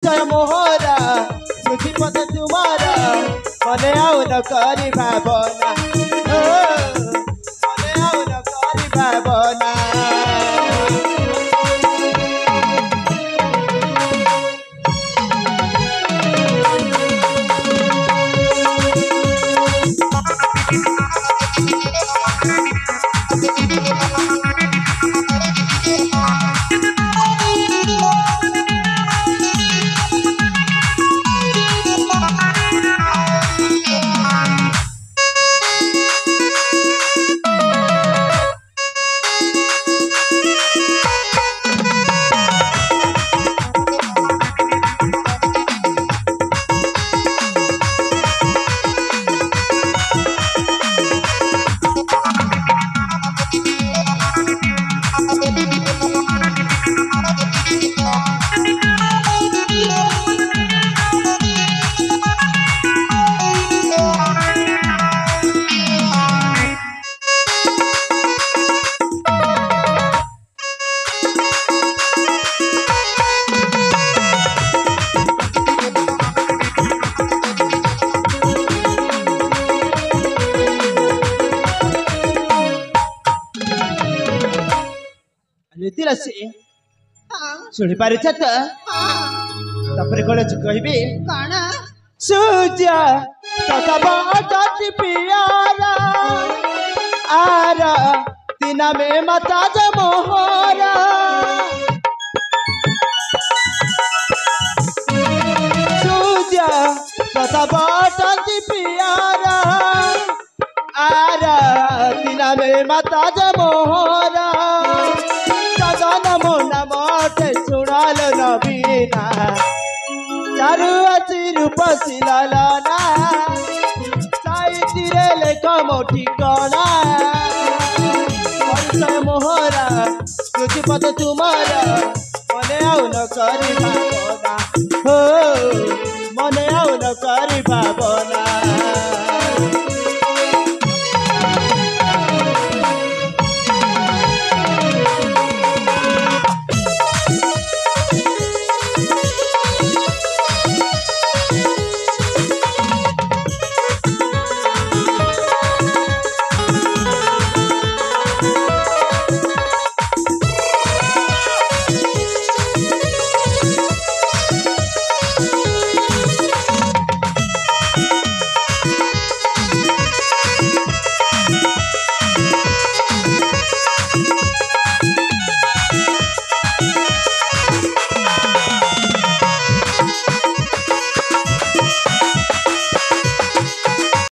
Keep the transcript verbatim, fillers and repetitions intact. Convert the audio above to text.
जय मोहरा श्रुतिपद तुम्हारा मने आउ न करी भावना मने आउ न करी भावना शुणी पारे तो कौन कहबी कौन सूर्य तथा पियारा आरा दिना में माता ज मोहरा सूर्य तथा पियारा आरा दिना में माता ज मोहरा सुनाल नबीना चारु अची रूप सिलालाना साइतिरे लेख मो ठिकाना परिचय मोहरा श्रुतिपद तुम्हारा मने आउ न करी भावना हो मने आउ न करी भावना